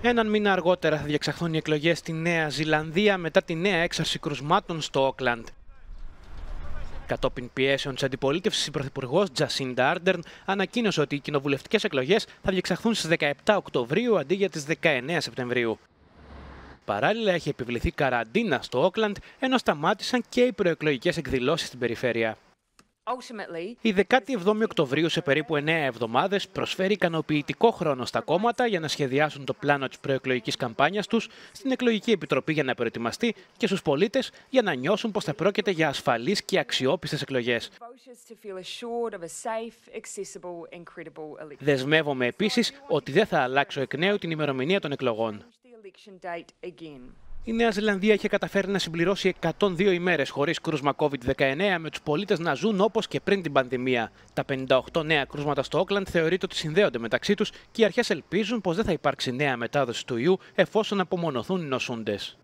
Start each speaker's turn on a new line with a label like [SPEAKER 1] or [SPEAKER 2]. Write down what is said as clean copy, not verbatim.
[SPEAKER 1] Έναν μήνα αργότερα θα διεξαχθούν οι εκλογές στη Νέα Ζηλανδία μετά τη νέα έξαρση κρουσμάτων στο Όκλαντ. Κατόπιν πιέσεων της αντιπολίτευσης, η Πρωθυπουργός Τζασίντα Άρντερν ανακοίνωσε ότι οι κοινοβουλευτικές εκλογές θα διεξαχθούν στις 17 Οκτωβρίου αντί για τις 19 Σεπτεμβρίου. Παράλληλα, έχει επιβληθεί καραντίνα στο Όκλαντ, ενώ σταμάτησαν και οι προεκλογικές εκδηλώσεις στην περιφέρεια. Η 17η Οκτωβρίου, σε περίπου 9 εβδομάδες, προσφέρει ικανοποιητικό χρόνο στα κόμματα για να σχεδιάσουν το πλάνο της προεκλογικής καμπάνιας τους, στην εκλογική επιτροπή για να προετοιμαστεί και στους πολίτες για να νιώσουν πως θα πρόκειται για ασφαλείς και αξιόπιστες εκλογές. Δεσμεύομαι επίσης ότι δεν θα αλλάξω εκ νέου την ημερομηνία των εκλογών. Η Νέα Ζηλανδία είχε καταφέρει να συμπληρώσει 102 ημέρες χωρίς κρούσμα COVID-19, με τους πολίτες να ζουν όπως και πριν την πανδημία. Τα 58 νέα κρούσματα στο Όκλαντ θεωρείται ότι συνδέονται μεταξύ τους και οι αρχές ελπίζουν πως δεν θα υπάρξει νέα μετάδοση του ιού εφόσον απομονωθούν οι νοσούντες.